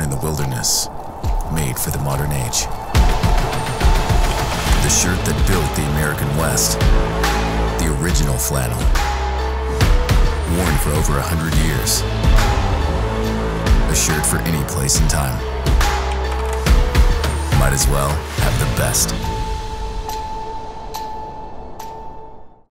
in the wilderness, made for the modern age. The shirt that built the American West, the original flannel, worn for over 100 years. A shirt for any place and time. Might as well have the best.